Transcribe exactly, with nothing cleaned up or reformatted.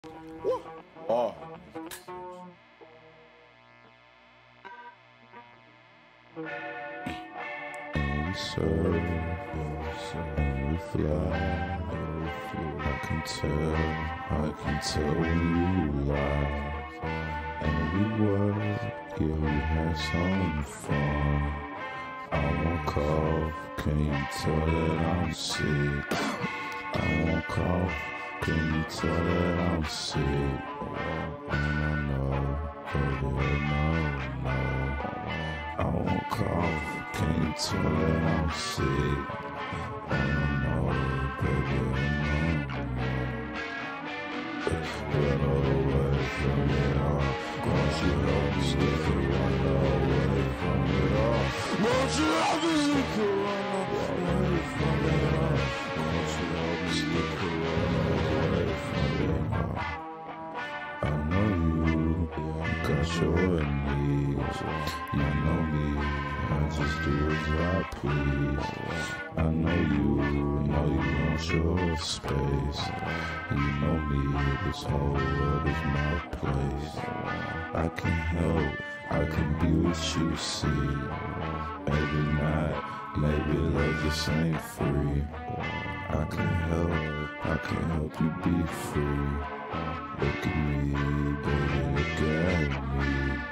Oh. And we surf, and we fly. I can tell, I can tell when you lie. And we work, yeah, we have some fun. I won't cough, can you tell that I'm sick? I won't cough, can you tell that I'm sick? And I know, baby, no, no. I won't cough, can you tell that I'm sick? And I know, baby, no, no. Run away from it all. Won't you help me if you run away from it all? Won't you help me if you run away from it all? Won't you help me if you run away from it all? I know you got your needs. You know me, I just do as I please. I know you, know you want your space. You know me, this whole world is my place. I can help, I can be what you see. Every night, maybe love just ain't free. I can help, I can help you be free. Look at me, baby, look at me.